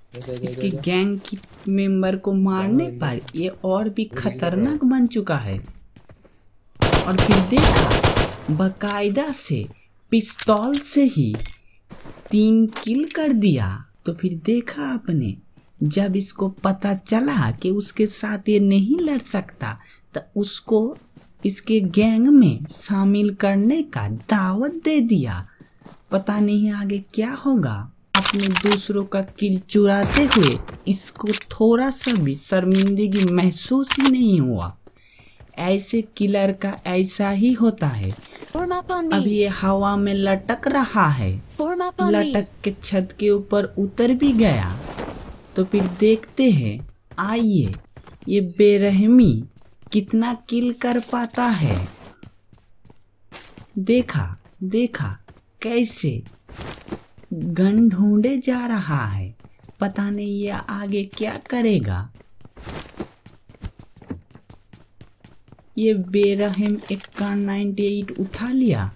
इसकी गैंग की मेंबर को मारने पर ये और भी खतरनाक बन चुका है। और फिर देखा, बकायदा से पिस्तौल से ही 3 किल कर दिया। तो फिर देखा आपने, जब इसको पता चला कि उसके साथ ये नहीं लड़ सकता, तो उसको इसके गैंग में शामिल करने का दावत दे दिया। पता नहीं आगे क्या होगा। अपने दूसरों का किल चुराते हुए इसको थोड़ा सा भी शर्मिंदगी महसूस ही नहीं हुआ। ऐसे किलर का ऐसा ही होता है। अब ये हवा में लटक रहा है, लटक के छत के ऊपर उतर भी गया। तो फिर देखते हैं, आइए, ये बेरहमी कितना किल कर पाता है। देखा देखा कैसे गन ढूंढे जा रहा है। पता नहीं ये आगे क्या करेगा। ये बेरहम एक कान 98 उठा लिया।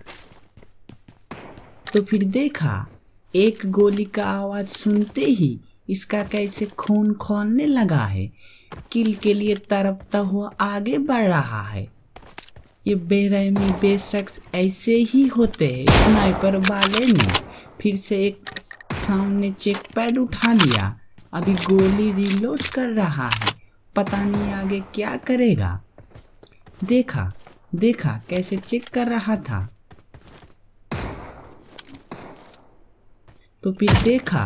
तो फिर देखा, एक गोली का आवाज सुनते ही इसका कैसे खून खौलने लगा है। किल के लिए तड़पता हुआ आगे बढ़ रहा है। ये बेरहमी बेशक ऐसे ही होते हैं। स्नाइपर वाले ने फिर से एक सामने चेक पैड उठा लिया। अभी गोली रिलोड कर रहा है। पता नहीं आगे क्या करेगा। देखा देखा कैसे चेक कर रहा था। तो फिर देखा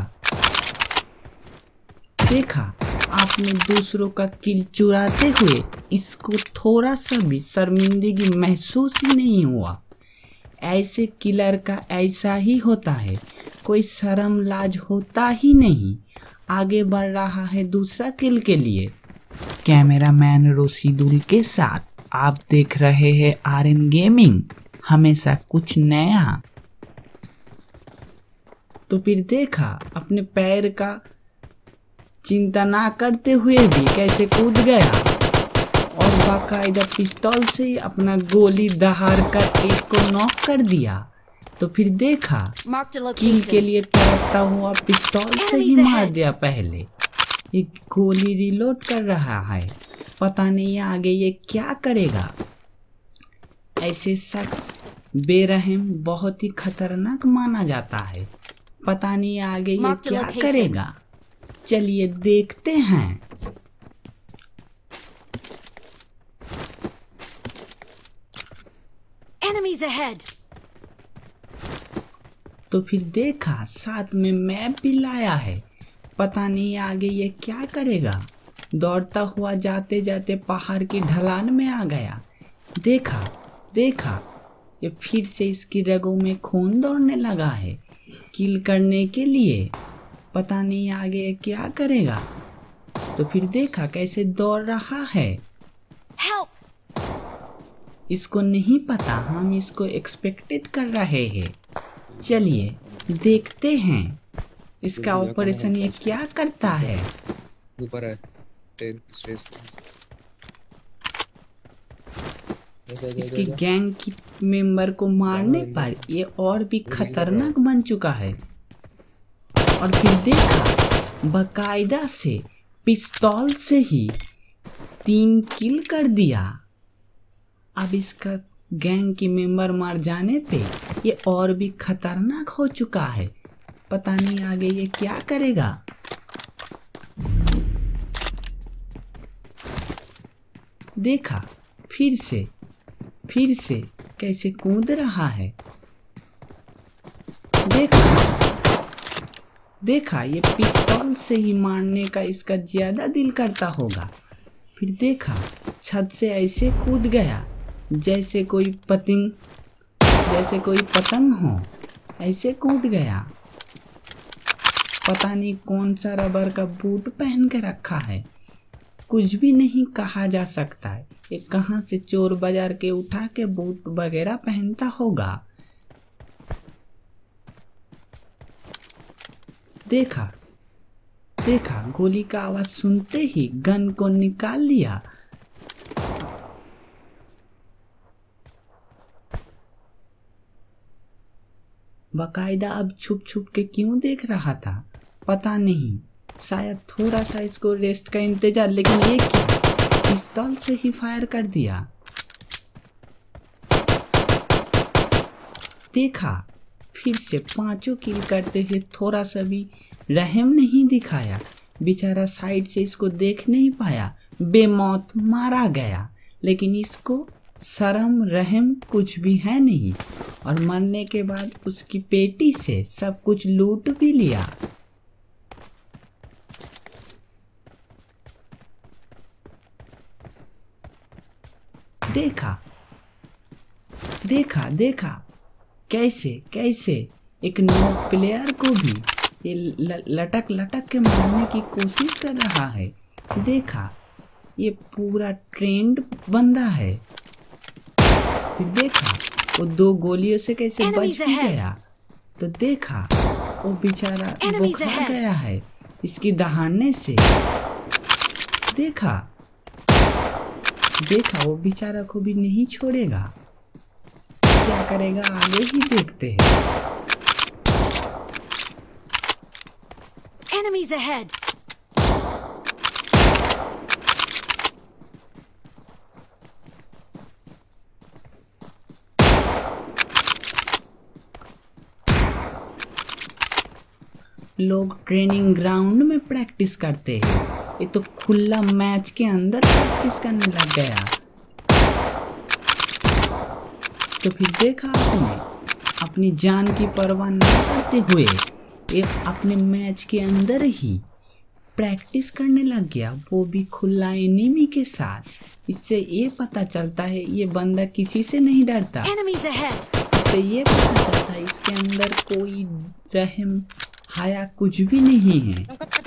आपने दूसरों का किल चुराते हुए इसको थोड़ा सा भी शर्मिंदगी महसूस ही नहीं हुआ। ऐसे किलर का ऐसा ही होता है। कोई शर्म लाज होता ही नहीं। आगे बढ़ रहा है दूसरा किल के लिए। कैमरामैन रोशीदुल के साथ आप देख रहे हैं आरएन गेमिंग, हमेशा कुछ नया। तो फिर देखा, अपने पैर का चिंता ना करते हुए भी कैसे कूद गया और बाकायदा पिस्तौल से अपना गोली दहाड़ कर एक को नॉक कर दिया। तो फिर देखा, किल के लिए तड़पता हुआ पिस्तौल से ही मार दिया। पहले एक गोली रिलोड कर रहा है। पता नहीं आगे ये क्या करेगा। ऐसे शख्स बेरहम बहुत ही खतरनाक माना जाता है। पता नहीं आगे ये क्या करेगा। चलिए देखते हैं। Enemies ahead. तो फिर देखा, साथ में मैप भी लाया है। पता नहीं आगे ये क्या करेगा। दौड़ता हुआ जाते जाते पहाड़ की ढलान में आ गया। देखा ये फिर से इसकी रगों में खून दौड़ने लगा है किल करने के लिए। पता नहीं आगे ये क्या करेगा। तो फिर देखा कैसे दौड़ रहा है। Help! इसको नहीं पता हम इसको एक्सपेक्टेड कर रहे हैं। चलिए देखते हैं इसका ऑपरेशन ये क्या करता है। ऊपर है स्टेज। इसकी गैंग की मेंबर को मारने पर ये और भी खतरनाक बन चुका है। और फिर देखा, बकायदा से पिस्तौल से ही 3 किल कर दिया। अब इसका गैंग की मेंबर मार जाने पे ये और भी खतरनाक हो चुका है। पता नहीं आगे ये क्या करेगा। देखा फिर से कैसे कूद रहा है। देखा ये पिस्तौल से ही मारने का इसका ज्यादा दिल करता होगा। फिर देखा, छत से ऐसे कूद गया जैसे कोई पतंग हो, ऐसे कूद गया। पता नहीं कौन सा रबर का बूट पहन के रखा है। कुछ भी नहीं कहा जा सकता है। ये कहाँ से चोर बाजार के उठा के बूट वगैरह पहनता होगा। देखा गोली का आवाज सुनते ही गन को निकाल लिया। बकायदा अब छुप छुप के क्यों देख रहा था, पता नहीं। शायद थोड़ा सा इसको रेस्ट का इंतजार, लेकिन ये क्या, पिस्तौल से ही फायर कर दिया। देखा, फिर से 5 किल करते हुए थोड़ा सा भी रहम नहीं दिखाया। बेचारा साइड से इसको देख नहीं पाया, बेमौत मारा गया। लेकिन इसको शर्म रहम कुछ भी है नहीं, और मरने के बाद उसकी पेटी से सब कुछ लूट भी लिया। देखा देखा देखा कैसे कैसे एक नो प्लेयर को भी ये लटक लटक के मारने की कोशिश कर रहा है। देखा, ये पूरा ट्रेंड बंदा है। फिर देखा वो 2 गोलियों से कैसे बच Enemies भी ahead. गया। तो देखा वो बेचारा Enemies बुखा ahead. गया है इसकी दहाड़ने से। देखा देखा वो बेचारा को भी नहीं छोड़ेगा। क्या करेगा आगे ही देखते हैं। Enemies ahead! लोग ट्रेनिंग ग्राउंड में प्रैक्टिस करते हैं, ये तो खुला मैच के अंदर प्रैक्टिस करने लग गया। तो फिर देखा आपने, अपनी जान की परवाह न करते हुए ये अपने मैच के अंदर ही प्रैक्टिस करने लग गया, वो भी खुला एनिमी के साथ। इससे ये पता चलता है ये बंदा किसी से नहीं डरता। Enemies ahead! इससे ये पता चलता है इसके अंदर कोई रहम हाया कुछ भी नहीं है।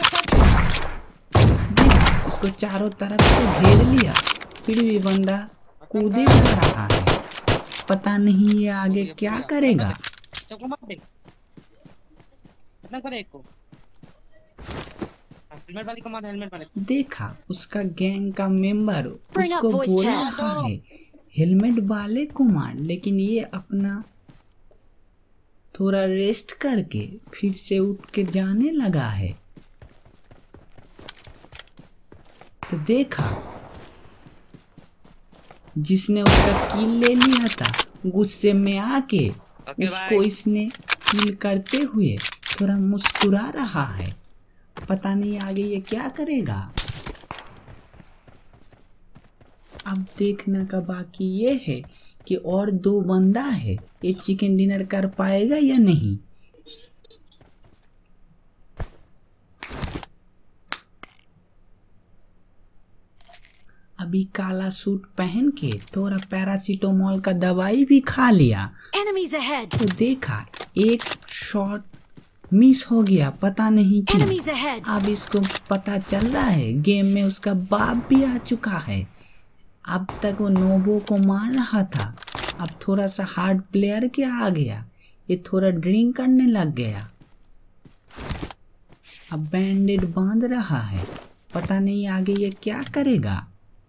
इसको चारों तरफ से घेर लिया, फिर भी बंदा कूदे जा रहा है। पता नहीं ये आगे क्या करेगा। देखा उसका गैंग का मेंबर Bring up उसको voice बोल chat. रहा है हेलमेट वाले को मार, लेकिन ये अपना थोड़ा रेस्ट करके फिर से उठ के जाने लगा है। तो देखा जिसने उसका किल ले लिया था, गुस्से में आके उसको इसने किल करते हुए थोड़ा मुस्कुरा रहा है। पता नहीं आगे ये क्या करेगा। अब देखने का बाकी ये है कि और 2 बंदा है, ये चिकन डिनर कर पाएगा या नहीं। अभी काला सूट पहन के थोड़ा पैरासीटामोल का दवाई भी खा लिया। Enemies ahead! तो देखा एक शॉट मिस हो गया, पता नहीं क्यों। Enemies ahead! अब इसको पता चल रहा है गेम में उसका बाप भी आ चुका है। अब तक वो नोबो को मार रहा था, अब थोड़ा सा हार्ड प्लेयर के आ गया, ये थोड़ा ड्रिंक करने लग गया। अब बैंडेड बांध रहा है, पता नहीं आगे ये क्या करेगा।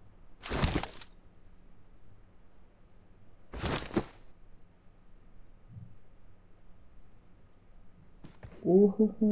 ओहो हो,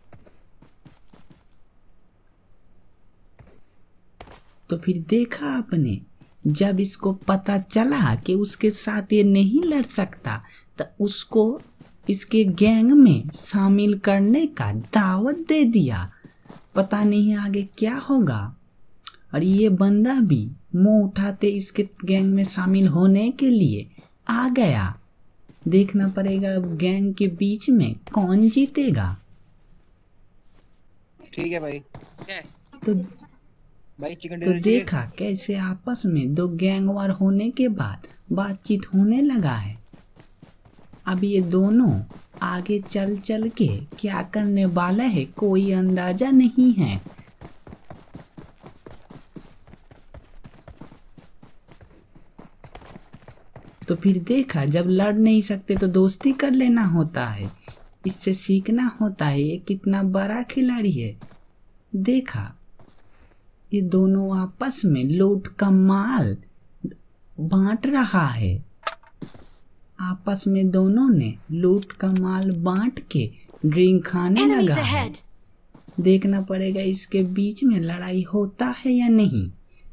तो फिर देखा आपने, जब इसको पता चला कि उसके साथ ये नहीं लड़ सकता, तो उसको इसके गैंग में शामिल करने का दावत दे दिया। पता नहीं आगे क्या होगा। और ये बंदा भी मुंह उठाते इसके गैंग में शामिल होने के लिए आ गया। देखना पड़ेगा अब गैंग के बीच में कौन जीतेगा। ठीक है भाई। तो भाई चिकन तो डिनर देखा कैसे आपस में 2 गैंग वार होने के बाद बातचीत होने लगा है। अब ये दोनों आगे चल चल के क्या करने वाला है कोई अंदाजा नहीं है। तो फिर देखा जब लड़ नहीं सकते तो दोस्ती कर लेना होता है, इससे सीखना होता है ये कितना बड़ा खिलाड़ी है। देखा ये दोनों आपस में लूट का माल बांट रहा है। आपस में दोनों ने लूट का माल बांट के ड्रिंक खाने Enemies लगा है। ahead! देखना पड़ेगा इसके बीच में लड़ाई होता है या नहीं।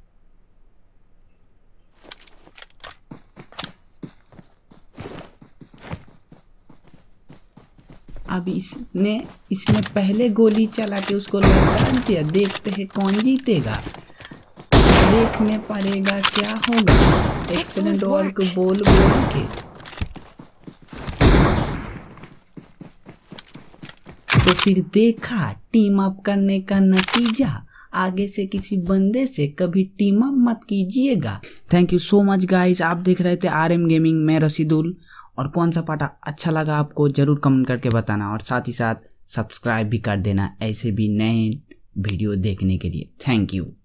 अब इसने पहले गोली चला के उसको लगा दिया। देखते हैं कौन जीतेगा, देखने पड़ेगा क्या होगा। एक्सीलेंट वर्क बोल के तो फिर देखा टीम अप करने का नतीजा। आगे से किसी बंदे से कभी टीम अप मत कीजिएगा। Thank you so much guys. आप देख रहे थे RM गेमिंग, मैं रशीदुल। और कौन सा पार्ट अच्छा लगा आपको ज़रूर कमेंट करके बताना, और साथ ही साथ सब्सक्राइब भी कर देना ऐसे भी नए वीडियो देखने के लिए। Thank you.